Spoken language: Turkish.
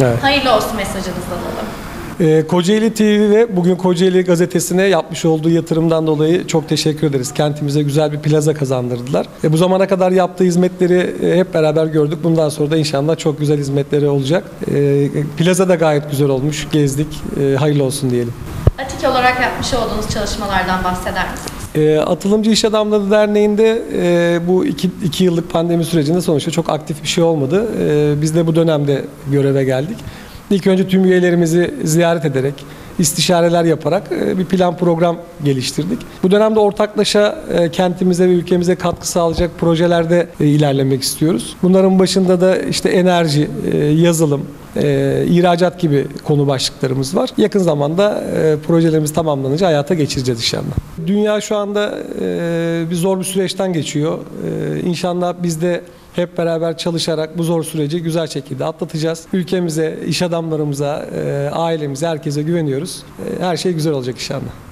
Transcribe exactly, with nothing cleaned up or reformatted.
Evet. Hayırlı olsun mesajınızı alalım. Ee, Kocaeli T V ve bugün Kocaeli Gazetesi'ne yapmış olduğu yatırımdan dolayı çok teşekkür ederiz. Kentimize güzel bir plaza kazandırdılar. E, bu zamana kadar yaptığı hizmetleri e, hep beraber gördük. Bundan sonra da inşallah çok güzel hizmetleri olacak. E, plaza da gayet güzel olmuş. Gezdik. E, hayırlı olsun diyelim. Atik olarak yapmış olduğunuz çalışmalardan bahseder misiniz? E, Atılımcı İş Adamları Derneği'nde e, bu iki, iki yıllık pandemi sürecinde sonuçta çok aktif bir şey olmadı. E, biz de bu dönemde göreve geldik. İlk önce tüm üyelerimizi ziyaret ederek, istişareler yaparak bir plan program geliştirdik. Bu dönemde ortaklaşa kentimize ve ülkemize katkı sağlayacak projelerde ilerlemek istiyoruz. Bunların başında da işte enerji, yazılım, ihracat gibi konu başlıklarımız var. Yakın zamanda projelerimiz tamamlanınca hayata geçireceğiz inşallah. Dünya şu anda bir zor bir süreçten geçiyor. İnşallah biz de hep beraber çalışarak bu zor süreci güzel şekilde atlatacağız. Ülkemize, iş adamlarımıza, ailemize, herkese güveniyoruz. Her şey güzel olacak inşallah.